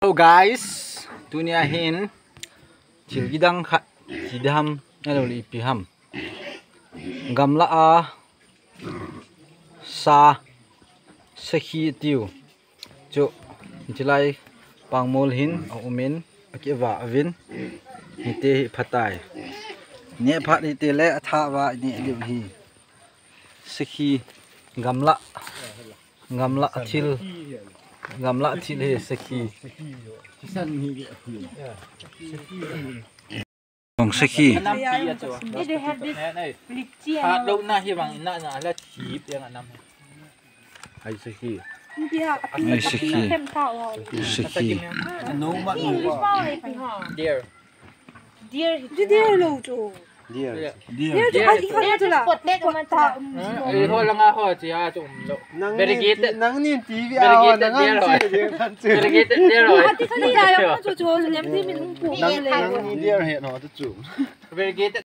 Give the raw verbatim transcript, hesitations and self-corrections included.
Hello guys, dunia hin cil gidang khat sidam nalo li piham gamlah a sa sakhi tiu chu jilai pangmol hin au umin kivah avin hite phatai ne phat hite le atha wa ni liu hi sakhi gamlah gamlah thil gamlah thil he sakhi Bang sakhi. They have this licin. Hạt đâu na hi bang na na là thịt yang anam. Hai sakhi. Hai sakhi. Sakhi. No ma no. Deer. Deer. Deer lo jo. Deer. Deer. Deer. Deer. Deer. Pot leg man ta. Eh ho lang ako siya chum. Variegated. Nang ni T V aw nang ang Variegated deer rồi. Hati kanila yung jo jo. Lemti min ung pu. nang ni deer he no to chu. Variegated